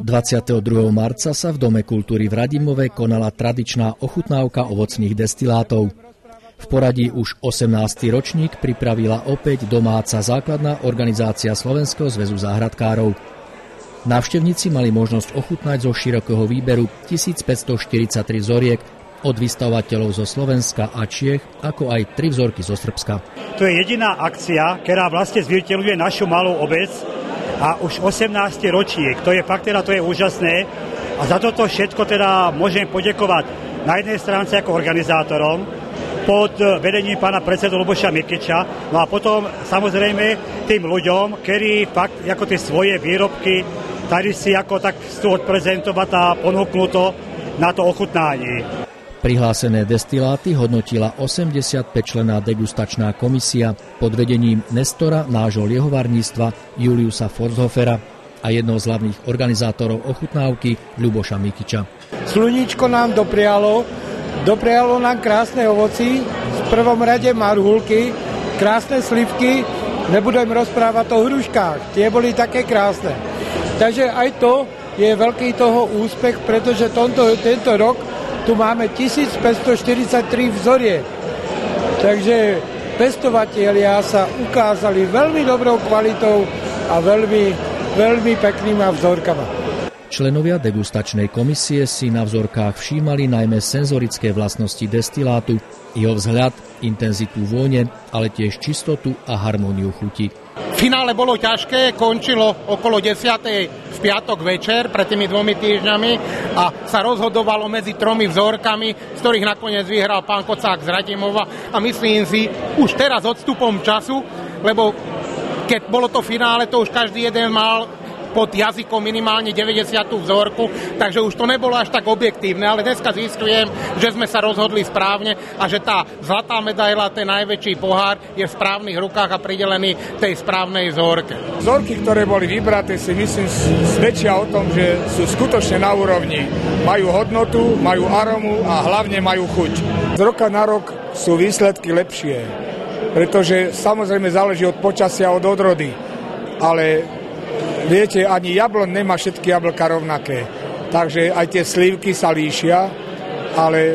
22. marca sa v Dome kultúry v Radimove konala tradičná ochutnávka ovocných destilátov. V poradí už 18. ročník pripravila opäť domáca základná organizácia Slovenského zväzu záhradkárov. Návštevníci mali možnosť ochutnať zo širokého výberu 1543 vzoriek od vystavovateľov zo Slovenska a Čiech, ako aj 3 vzorky zo Srbska. To je jediná akcia, ktorá vlastne zviditeľuje našu malú obec a už 18. ročník. To je fakt, to je úžasné a za toto všetko môžem poďakovať na jednej stránce ako organizátorom pod vedením pána predsedu Luboša Mikiča, no a potom samozrejme tým ľuďom, ktorí fakt ako tie svoje výrobky tady si ako tak chcú odprezentovať a ponúknú to na to ochutnání. Prihlásené destiláty hodnotila 85-členná degustačná komisia pod vedením nestora nášho liehovarníctva Juliusa Forshofera a jednou z hlavných organizátorov ochutnávky Ľuboša Mikiča. Sluníčko nám doprialo nám krásne ovoci, v prvom rade marhulky, krásne slivky, nebudem rozprávať o hruškách, tie boli také krásne. Takže aj to je veľký toho úspech, pretože tento rok tu máme 1543 vzoriek. Takže pestovatelia sa ukázali veľmi dobrou kvalitou a veľmi peknými vzorkami. Členovia degustačnej komisie si na vzorkách všímali najmä senzorické vlastnosti destilátu, jeho vzhľad, intenzitu vône, ale tiež čistotu a harmóniu chuti. Finále bolo ťažké, končilo okolo 10:00 v piatok večer pred tými 2 týždňami a sa rozhodovalo medzi 3 vzorkami, z ktorých nakoniec vyhral pán Kocák z Radimova a myslím si, už teraz odstupom času, lebo keď bolo to finále, to už každý jeden mal pod jazykom minimálne 90. vzorku, takže už to nebolo až tak objektívne, ale dneska zistujem, že sme sa rozhodli správne a že tá zlatá medaila, ten najväčší pohár je v správnych rukách a pridelený tej správnej vzorke. Vzorky, ktoré boli vybraté, si myslím, svedčia o tom, že sú skutočne na úrovni. Majú hodnotu, majú aromu a hlavne majú chuť. Z roka na rok sú výsledky lepšie, pretože samozrejme záleží od počasia, od odrody, ale viete, ani jablon nemá všetky jablka rovnaké. Takže aj tie slívky sa líšia, ale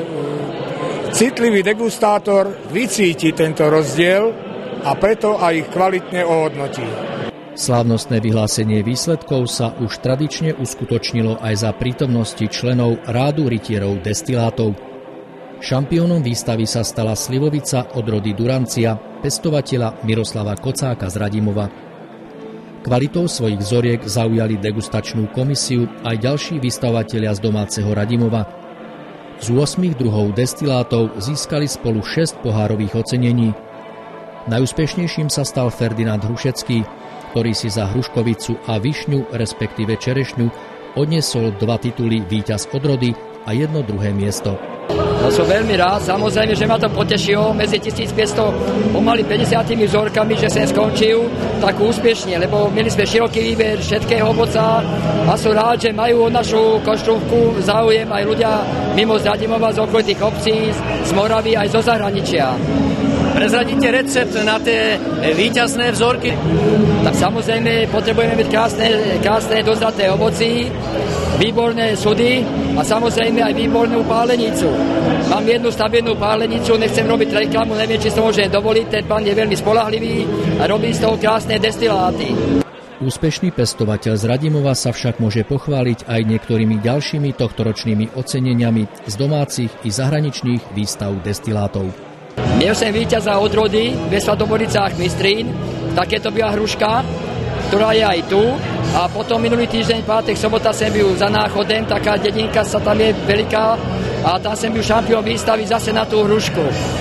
citlivý degustátor vycíti tento rozdiel a preto aj ich kvalitne ohodnotí. Slávnostné vyhlásenie výsledkov sa už tradične uskutočnilo aj za prítomnosti členov Rádu rytierov destilátov. Šampiónom výstavy sa stala slivovica od rody Durancia, pestovateľa Miroslava Kocáka z Radimova. Kvalitou svojich vzoriek zaujali degustačnú komisiu aj ďalší vystavovatelia z domáceho Radimova. Z 8 druhov destilátov získali spolu 6 pohárových ocenení. Najúspešnejším sa stal Ferdinand Hrušecký, ktorý si za hruškovicu a višňu, respektíve čerešňu, odniesol 2 tituly víťaz odrody a 1 druhé miesto. No som veľmi rád, samozrejme, že ma to potešilo medzi 1500 pomaly 50 vzorkami, že som skončil tak úspešne, lebo mieli sme široký výber všetkého ovoca a som rád, že majú našu koštúvku záujem aj ľudia mimo z Radimova, z okolitých obcí, z Moravy aj zo zahraničia. Prezradíte recept na tie víťazné vzorky? Tak samozrejme potrebujeme mať krásne dozraté ovoci, výborné sudy a samozrejme aj výbornú pálenicu. Mám jednu stabilnú pálenicu, nechcem robiť reklamu, neviem, či to môžem dovoliť, ten pán je veľmi spoľahlivý a robí z toho krásne destiláty. Úspešný pestovateľ z Radimova sa však môže pochváliť aj niektorými ďalšími tohtoročnými oceneniami z domácich i zahraničných výstav destilátov. Miel som víťaza odrody ve Svatoboricách Mistrín, takéto byla hruška, ktorá je aj tu. A potom minulý týždeň, pátek, sobota som byl za Náchodem, taká dedinka sa tam je veľká a tam som byl šampión výstavy zase na tú hrušku.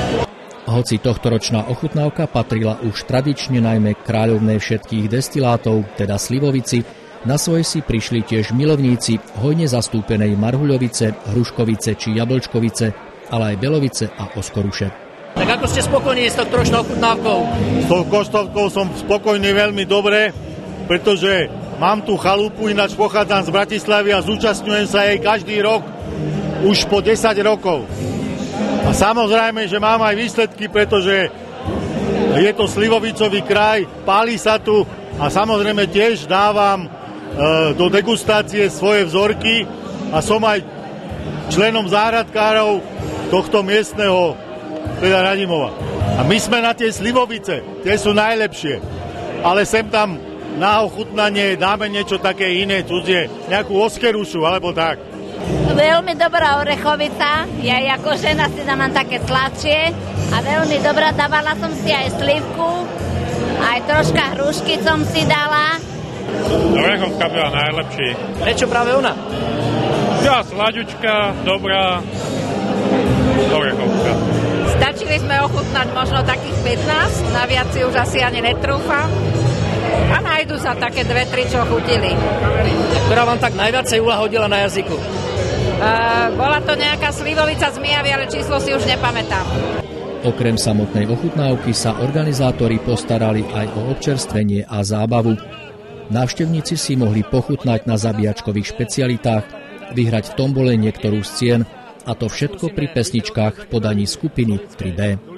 Hoci tohtoročná ochutnávka patrila už tradične najmä kráľovnej všetkých destilátov, teda slivovici, na svoje si prišli tiež milovníci hojne zastúpenej marhuľovice, hruškovice či jablčkovice, ale aj belovice a oskoruše. Tak ako ste spokojní s tohtoročnou ochutnávkou? S tou koštovkou som spokojný veľmi dobre, pretože mám tu chalupu, ináč pochádzam z Bratislavy a zúčastňujem sa jej každý rok už po 10 rokov. A samozrejme, že mám aj výsledky, pretože je to slivovicový kraj, páli sa tu a samozrejme tiež dávam do degustácie svoje vzorky a som aj členom záhradkárov tohto miestneho, teda Radimova. A my sme na tie slivovice, tie sú najlepšie, ale sem tam na ochutnanie dáme niečo také iné, cudzie, nejakú oskerušu alebo tak. Veľmi dobrá orechovica, ja ako žena si dávam také sladšie a veľmi dobrá, dávala som si aj slivku, aj troška hrušky som si dala. Orechovka bola najlepší. Prečo práve ona? Ja, slaďučka, dobrá orechovka. Stačili sme ochutnať možno takých 15, naviac si už asi ani netrúfa. A nájdu sa také 2-3, čo chutili. Ktorá vám tak najviacej uľahodila na jazyku? Bola to nejaká slivovica z Mijavy, ale číslo si už nepamätám. Okrem samotnej ochutnávky sa organizátori postarali aj o občerstvenie a zábavu. Návštevníci si mohli pochutnať na zabíjačkových špecialitách, vyhrať v tombole niektorú z cien, a to všetko pri pesničkách v podaní skupiny 3B.